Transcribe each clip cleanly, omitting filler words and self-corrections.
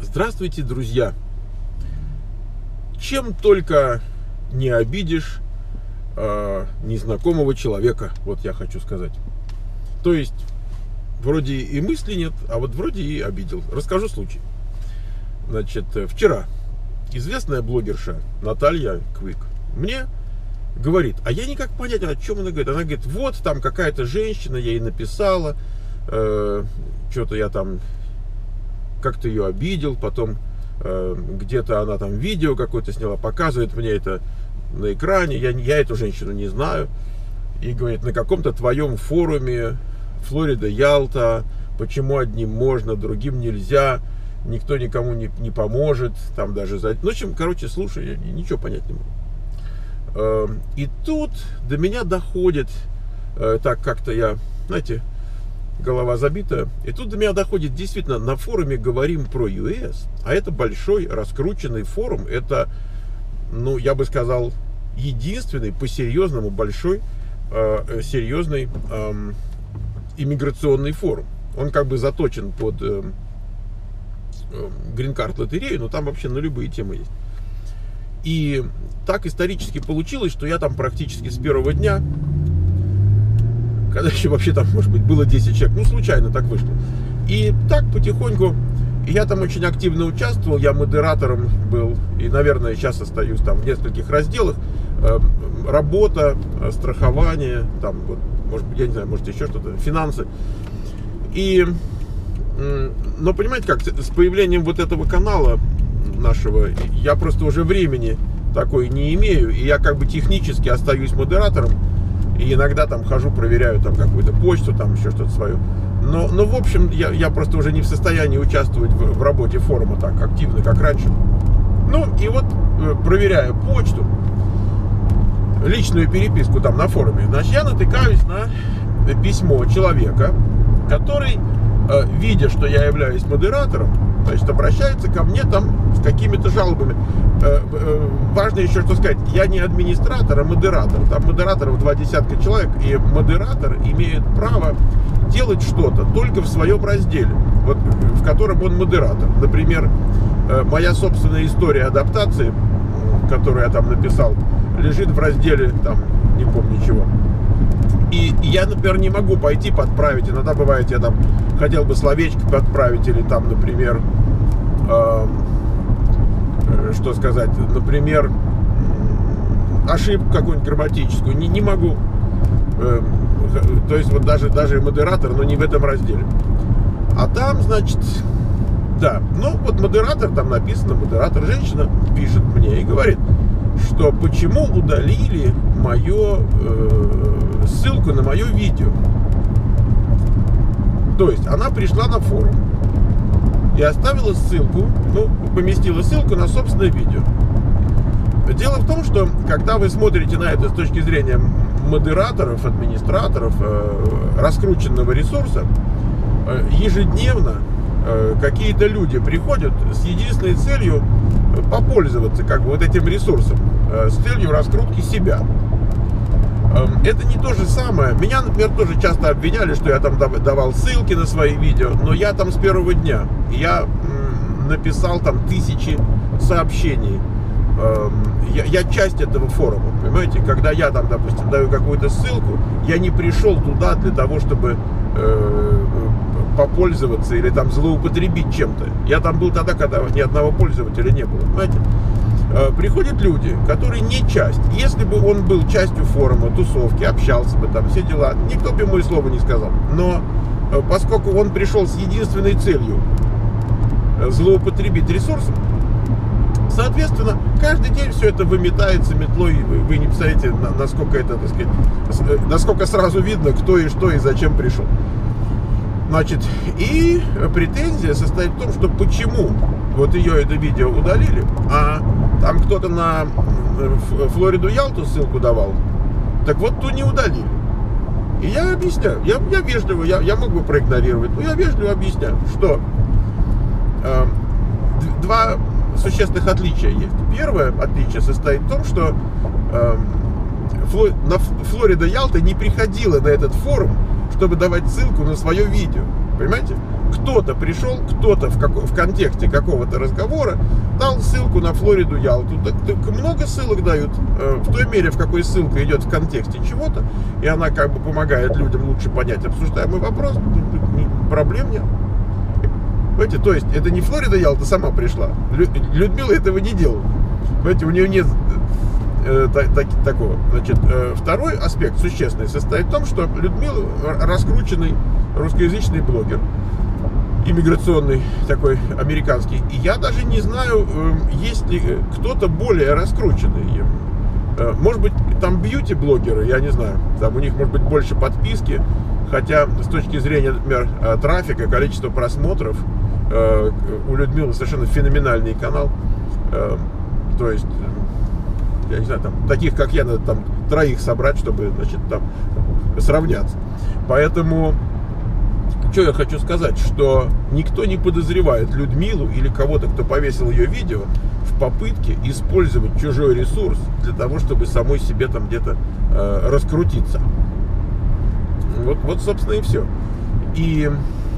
Здравствуйте, друзья! Чем только не обидишь незнакомого человека, вот я хочу сказать. То есть, вроде и мысли нет, а вот вроде и обидел. Расскажу случай. Значит, вчера известная блогерша Наталья Квик мне говорит, а я никак понять, о чем она говорит. Она говорит, вот там какая-то женщина, я ей написала, что-то я там как-то ее обидел, потом где-то она там видео какое-то сняла, показывает мне это на экране, я эту женщину не знаю, и говорит, на каком-то твоем форуме Флорида-Ялта, почему одним можно, другим нельзя, никто никому не поможет, там даже за... Ну, в общем, короче, слушай, я ничего понять не могу. И тут до меня доходит, так как-то я, знаете, голова забита. И тут до меня доходит, действительно, на форуме говорим про ЮС, а это большой раскрученный форум, это, ну, я бы сказал, единственный по-серьезному большой, серьезный иммиграционный форум. Он как бы заточен под грин-карт лотерею, но там вообще на любые темы есть. И так исторически получилось, что я там практически с первого дня, когда еще вообще там, может быть, было 10 человек, ну, случайно так вышло. И так потихоньку, я там очень активно участвовал, я модератором был, и, наверное, сейчас остаюсь там в нескольких разделах. Работа, страхование, там, вот, может быть, я не знаю, может, еще что-то, финансы. И, но понимаете как, с появлением вот этого канала нашего, я просто уже времени такой не имею, и я как бы технически остаюсь модератором, и иногда там хожу, проверяю там какую-то почту, там еще что-то свое. Но в общем, я просто уже не в состоянии участвовать в работе форума так активно, как раньше. Ну, и вот, проверяя почту, личную переписку там на форуме, значит, я натыкаюсь на письмо человека, который, видя, что я являюсь модератором, значит, обращается ко мне там с какими-то жалобами. Важно еще что сказать, я не администратор, а модератор. Там модераторов 20 человек, и модератор имеет право делать что-то только в своем разделе, вот, в котором он модератор. Например, моя собственная история адаптации, которую я там написал, лежит в разделе, там, не помню чего. И я, например, не могу пойти подправить. Иногда бывает, я там хотел бы словечко подправить, или там, например, что сказать, например, ошибку какую-нибудь грамматическую, не могу. То есть вот даже модератор, но не в этом разделе. А там, значит, да, ну вот модератор, там написано, модератор, женщина пишет мне и говорит, что почему удалили ссылку на мое видео. То есть она пришла на форум и оставила ссылку, ну, поместила ссылку на собственное видео. Дело в том, что когда вы смотрите на это с точки зрения модераторов, администраторов, раскрученного ресурса, ежедневно какие-то люди приходят с единственной целью попользоваться как бы вот этим ресурсом, с целью раскрутки себя. Это не то же самое. Меня, например, тоже часто обвиняли, что я там давал ссылки на свои видео, но я там с первого дня. Я написал там тысячи сообщений. Я часть этого форума, понимаете? Когда я там, допустим, даю какую-то ссылку, я не пришел туда для того, чтобы попользоваться или там злоупотребить чем-то. Я там был тогда, когда ни одного пользователя не было, понимаете? Приходят люди, которые не часть. Если бы он был частью форума, тусовки, общался бы там, все дела, никто бы ему и слова не сказал. Но поскольку он пришел с единственной целью злоупотребить ресурсом, соответственно, каждый день все это выметается метлой. Вы не представляете, насколько это, так сказать, насколько сразу видно, кто и что и зачем пришел. Значит, и претензия состоит в том, что почему вот ее это видео удалили, а там кто-то на Флориду-Ялту ссылку давал, так вот ту не удалили. И я объясняю, я вежливо, я мог бы проигнорировать, но я вежливо объясняю, что два существенных отличия есть. Первое отличие состоит в том, что Флорида-Ялта не приходила на этот форум, чтобы давать ссылку на свое видео. Понимаете? кто-то пришел, кто-то в контексте какого-то разговора дал ссылку на Флориду, Ялту. Так много ссылок дают, в той мере, в какой ссылка идет в контексте чего-то, и она как бы помогает людям лучше понять обсуждаемый вопрос, проблем нет. Понимаете, то есть это не Флорида, Ялта сама пришла. Людмила этого не делала. Понимаете, у нее нет такого. Значит, второй аспект существенный состоит в том, что Людмила раскрученный русскоязычный блогер, иммиграционный такой американский. И я даже не знаю, есть ли кто-то более раскрученный. Может быть, там бьюти-блогеры, я не знаю. Там у них может быть больше подписки. Хотя с точки зрения, например, трафика, количества просмотров, у Людмилы совершенно феноменальный канал. То есть, я не знаю, там таких, как я, надо там троих собрать, чтобы, значит, там сравняться. Поэтому, что я хочу сказать, что никто не подозревает Людмилу или кого-то, кто повесил ее видео, в попытке использовать чужой ресурс для того, чтобы самой себе там где-то раскрутиться. Вот, собственно, и все. И,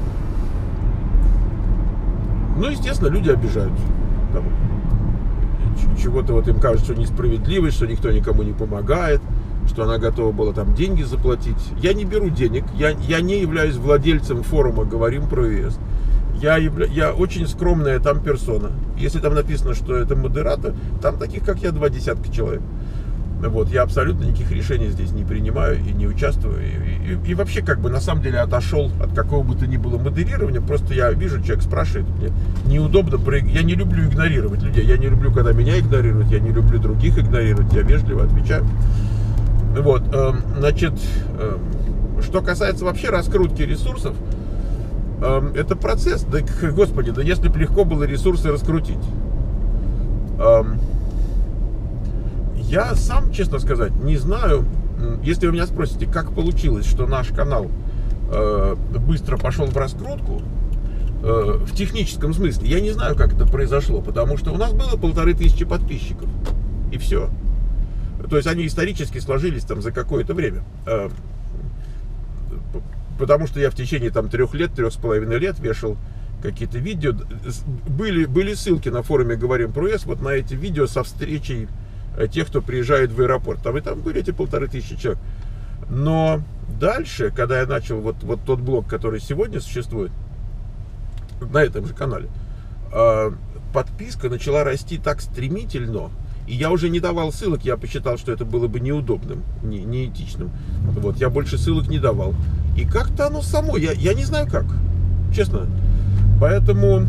ну, естественно, люди обижаются. Там, чего-то вот им кажется, что несправедливость, что никто никому не помогает, что она готова была там деньги заплатить. Я не беру денег, я не являюсь владельцем форума «Говорим про ЕС». Я очень скромная там персона. Если там написано, что это модератор, там таких, как я, 20 человек. Вот, я абсолютно никаких решений здесь не принимаю и не участвую. И вообще, как бы, на самом деле, отошел от какого бы то ни было модерирования. Просто я вижу, человек спрашивает, мне неудобно. Я не люблю игнорировать людей. Я не люблю, когда меня игнорируют. Я не люблю других игнорировать. Я вежливо отвечаю. Вот, значит, что касается вообще раскрутки ресурсов, это процесс. Да, господи, да если бы легко было ресурсы раскрутить. Я сам, честно сказать, не знаю, если вы меня спросите, как получилось, что наш канал быстро пошел в раскрутку, в техническом смысле, я не знаю, как это произошло, потому что у нас было 1500 подписчиков, и все. То есть они исторически сложились там за какое-то время. Потому что я в течение там 3 лет, 3,5 лет вешал какие-то видео. Были ссылки на форуме «Говорим про ЕС» вот на эти видео со встречей тех, кто приезжает в аэропорт. Там и там были эти 1500 человек. Но дальше, когда я начал вот тот блог, который сегодня существует на этом же канале, подписка начала расти так стремительно, и я уже не давал ссылок, я посчитал, что это было бы неудобным, неэтичным. Вот, я больше ссылок не давал. И как-то оно само, я не знаю как, честно. Поэтому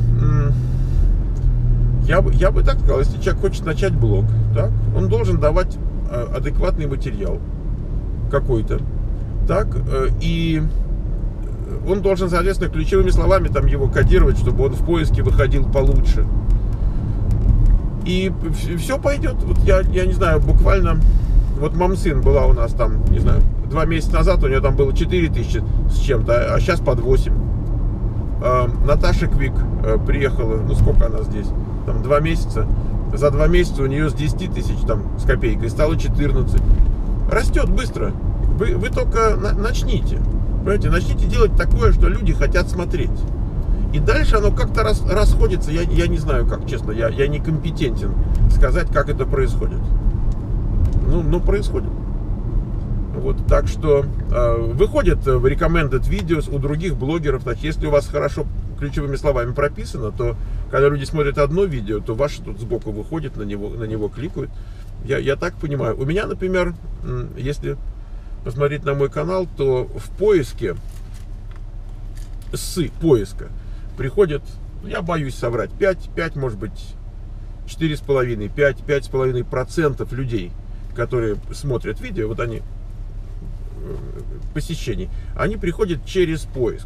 я бы так сказал, если человек хочет начать блог, так, он должен давать адекватный материал какой-то, так, и он должен, соответственно, ключевыми словами там его кодировать, чтобы он в поиске выходил получше. И все пойдет. Вот я не знаю, буквально, вот мамсын была у нас там, не знаю, 2 месяца назад у нее там было 4000 с чем-то, а сейчас под 8. Наташа Квик приехала, ну сколько она здесь, там 2 месяца. За 2 месяца у нее с 10 000 там с копейкой стало 14. Растет быстро. Вы только начните. Понимаете, начните делать такое, что люди хотят смотреть. И дальше оно как-то расходится. Я не знаю как, честно. Я не компетентен сказать, как это происходит. Ну происходит. Вот, так что выходят в recommended videos у других блогеров. Так, если у вас хорошо ключевыми словами прописано, то когда люди смотрят одно видео, то ваше тут сбоку выходит, на него кликают. Я так понимаю. У меня, например, если посмотреть на мой канал, то в поиске, с поиска приходят, я боюсь соврать, 5, может быть, 4,5, 5,5% людей, которые смотрят видео, вот они, посещений, они приходят через поиск.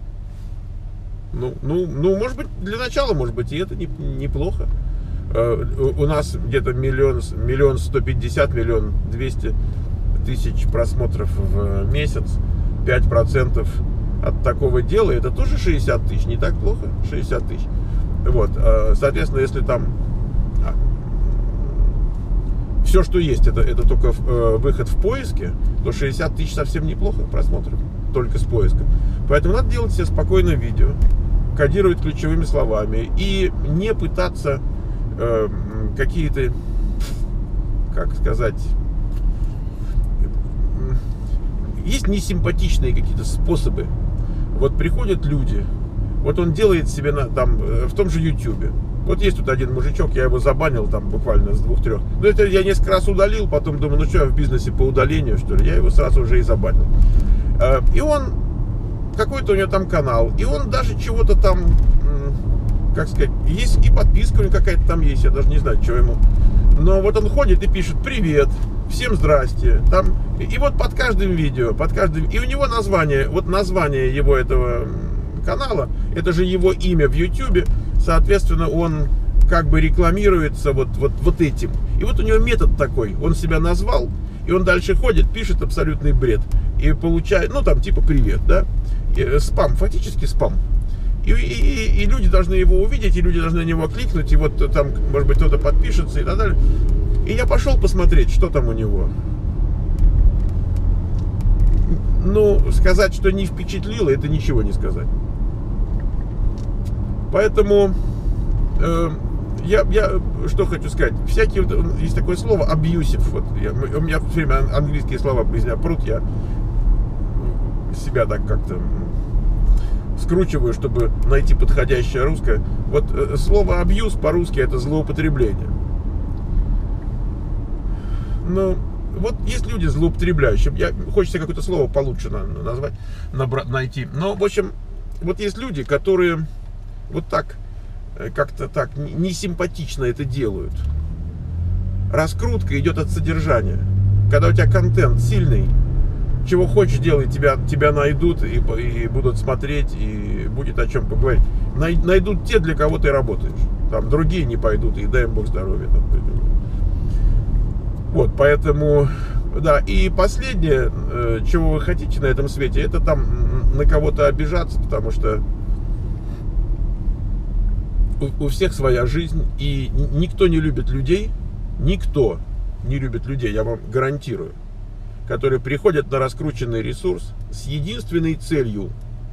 Ну, может быть, для начала, может быть, и это неплохо. У нас где-то 1 150 000 200 000 просмотров в месяц, 5% от такого дела, это тоже 60 000, не так плохо, 60 000. Вот, соответственно, если там все, что есть, это только выход в поиске, то 60 000 совсем неплохо просмотров, только с поиска. Поэтому надо делать себе спокойное видео, кодировать ключевыми словами и не пытаться какие-то, как сказать, есть несимпатичные какие-то способы. Вот приходят люди, вот он делает себе там в том же Ютубе. Вот есть тут один мужичок, я его забанил там буквально с 2-3. Ну это я несколько раз удалил, потом думаю, ну что, я в бизнесе по удалению, что ли? Я его сразу уже и забанил. И он, какой-то у него там канал, и он даже чего-то там, как сказать, есть и подписка у него какая-то там есть, я даже не знаю, что ему. Но вот он ходит и пишет: привет, всем здрасте. Там, и вот под каждым видео, и у него название, вот название его этого канала, это же его имя в Ютубе, соответственно, он как бы рекламируется вот этим. И вот у него метод такой, он себя назвал, и он дальше ходит, пишет абсолютный бред, и получает, ну там типа привет, да, и спам, фактически спам. И люди должны его увидеть, и люди должны на него кликнуть, и вот там, может быть, кто-то подпишется и так далее. И я пошел посмотреть, что там у него. Ну, сказать, что не впечатлило, это ничего не сказать. Поэтому я что хочу сказать. Всякие, есть такое слово abusive. Вот, у меня все время английские слова из меня прут, я себя так как-то скручиваю, чтобы найти подходящее русское. Вот слово абьюз по-русски это злоупотребление. Ну, вот есть люди злоупотребляющие. Хочется какое-то слово получше назвать, найти. Но, в общем, вот есть люди, которые вот так, как-то так, несимпатично это делают. Раскрутка идет от содержания. Когда у тебя контент сильный, чего хочешь делай, тебя найдут и будут смотреть, и будет о чем поговорить. Найдут те, для кого ты работаешь. Там другие не пойдут, и дай им Бог здоровья. Там. Вот, поэтому, да, и последнее, чего вы хотите на этом свете, это там на кого-то обижаться, потому что у всех своя жизнь, и никто не любит людей, я вам гарантирую, которые приходят на раскрученный ресурс с единственной целью,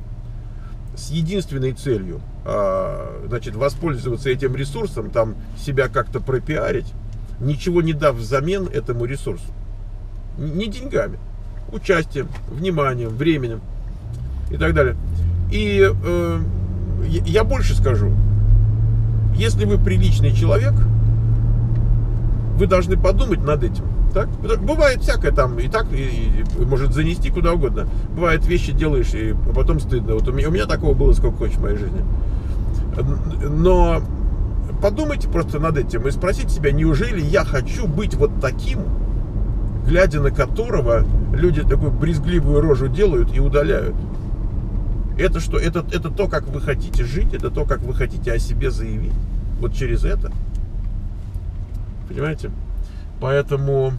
значит, воспользоваться этим ресурсом, там себя как-то пропиарить, ничего не дав взамен этому ресурсу. Не деньгами, участием, вниманием, временем и так далее. И я больше скажу. Если вы приличный человек, вы должны подумать над этим. Так? Бывает всякое там и так, и может занести куда угодно. Бывает вещи делаешь, и потом стыдно. Вот у меня такого было сколько хочешь в моей жизни. Но подумайте просто над этим и спросите себя, неужели я хочу быть вот таким, глядя на которого люди такую брезгливую рожу делают и удаляют. Это что? Это то, как вы хотите жить, это то, как вы хотите о себе заявить. Вот через это. Понимаете? Поэтому,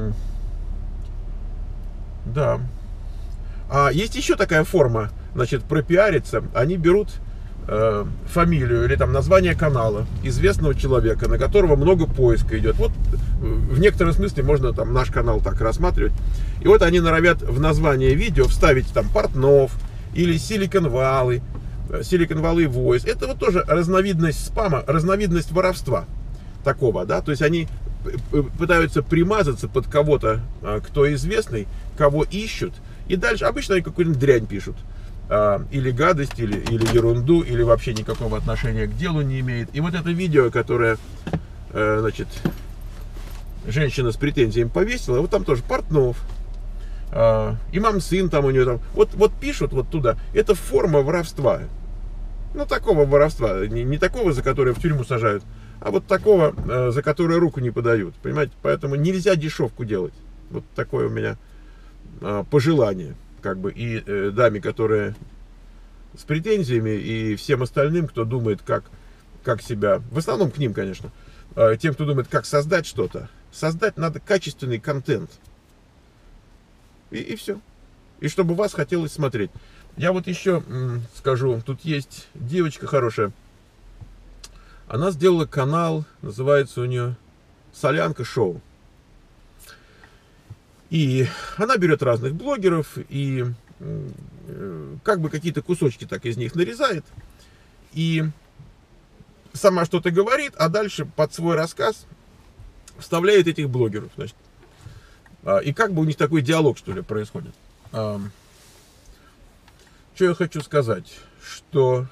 да. А есть еще такая форма, значит, пропиариться. Они берут фамилию или там название канала известного человека, на которого много поиска идет. Вот в некотором смысле можно там наш канал так рассматривать. И вот они норовят в название видео вставить там Портнов или Silicon Valley Voice. Это вот тоже разновидность спама, разновидность воровства такого, да. То есть они пытаются примазаться под кого-то, кто известный, кого ищут, и дальше обычно они какую-нибудь дрянь пишут. Или гадость, или ерунду, или вообще никакого отношения к делу не имеет. И вот это видео, которое, значит, женщина с претензиями повесила, вот там тоже Портнов, имам-сын там у нее там, вот пишут вот туда, это форма воровства. Ну, такого воровства, не такого, за которое в тюрьму сажают, а вот такого, за которое руку не подают, понимаете? Поэтому нельзя дешевку делать. Вот такое у меня пожелание. Как бы и даме, которая с претензиями, и всем остальным, кто думает, как себя, в основном к ним, конечно, тем, кто думает, как создать что-то. Создать надо качественный контент. И все. И чтобы вас хотелось смотреть. Я вот еще скажу, тут есть девочка хорошая. Она сделала канал, называется у нее Солянка Шоу. И она берет разных блогеров и как бы какие-то кусочки так из них нарезает. и сама что-то говорит, а дальше под свой рассказ вставляет этих блогеров, значит. И как бы у них такой диалог, что ли, происходит. Что я хочу сказать, что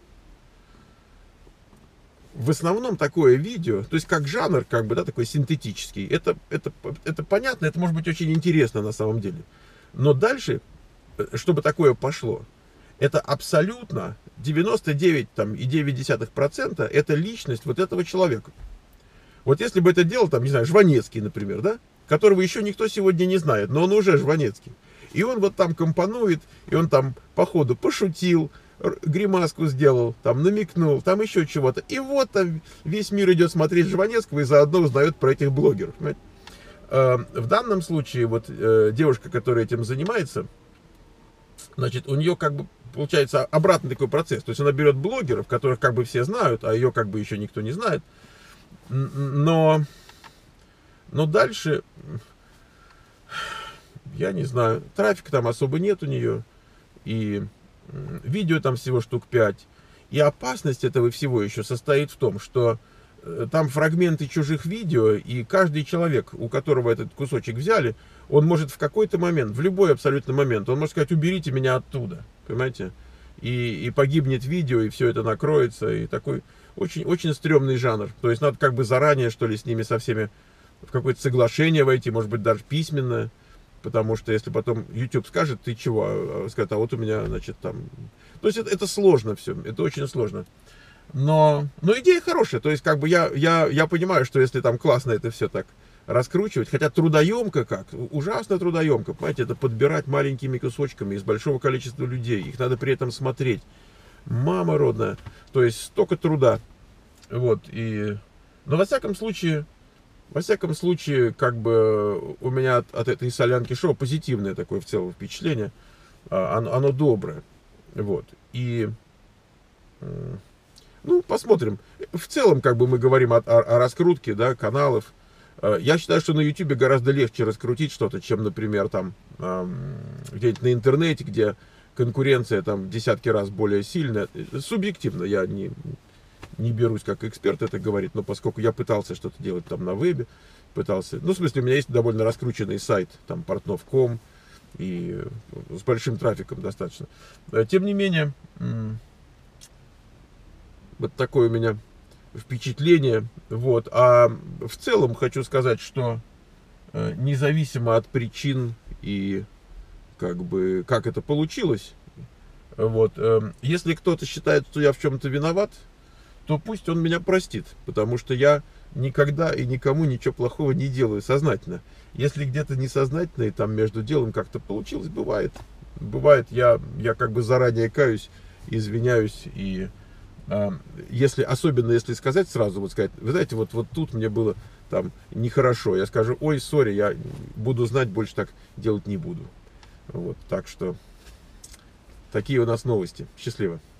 в основном такое видео, то есть как жанр, как бы, да, такой синтетический, это понятно, это может быть очень интересно на самом деле. Но дальше, чтобы такое пошло, это абсолютно 99,9% это личность вот этого человека. Вот если бы это делал, там, не знаю, Жванецкий, например, да, которого еще никто сегодня не знает, но он уже Жванецкий. И он вот там компонует, и он там по ходу пошутил, гримаску сделал, там намекнул, там еще чего-то. И вот там весь мир идет смотреть Жванецкого и заодно узнает про этих блогеров. Понимаете? В данном случае вот девушка, которая этим занимается, значит, у нее как бы получается обратный такой процесс. То есть она берет блогеров, которых как бы все знают, а ее как бы еще никто не знает. Но дальше, я не знаю, трафика там особо нет у нее. И видео там всего штук 5. И опасность этого всего еще состоит в том, что там фрагменты чужих видео, и каждый человек, у которого этот кусочек взяли, он может в какой-то момент, в любой абсолютно момент, он может сказать: уберите меня оттуда, понимаете? И погибнет видео, и все это накроется, и такой очень, очень стрёмный жанр. То есть надо как бы заранее, что ли, с ними со всеми в какое-то соглашение войти, может быть, даже письменное. Потому что если потом YouTube скажет: ты чего? Скажет: а вот у меня, значит, там... То есть это сложно все, это очень сложно. Но идея хорошая. То есть как бы я понимаю, что если там классно это все так раскручивать, хотя трудоемко как, ужасно трудоемко, понимаете, это подбирать маленькими кусочками из большого количества людей, их надо при этом смотреть. Мама родная, то есть столько труда. Вот, но во всяком случае, как бы у меня от этой солянки шоу позитивное такое в целом впечатление. Оно доброе. Вот. И, ну, посмотрим. В целом, как бы мы говорим о раскрутке, да, каналов. Я считаю, что на YouTube гораздо легче раскрутить что-то, чем, например, там где-нибудь на интернете, где конкуренция там в десятки раз более сильная. Субъективно, я не берусь как эксперт это говорить, но поскольку я пытался что-то делать там на вебе, ну, в смысле, у меня есть довольно раскрученный сайт, там, Portnov.com, и с большим трафиком достаточно. Тем не менее, вот такое у меня впечатление. Вот. А в целом хочу сказать, что независимо от причин и как бы как это получилось, вот, если кто-то считает, что я в чем-то виноват, то пусть он меня простит, потому что я никогда и никому ничего плохого не делаю сознательно. Если где-то несознательно и там между делом как-то получилось, бывает. Бывает, я как бы заранее каюсь, извиняюсь, и особенно если сказать сразу, вот сказать: вы знаете, вот тут мне было там нехорошо, я скажу: ой, сори, я буду знать, больше так делать не буду. Вот, так что такие у нас новости. Счастливо.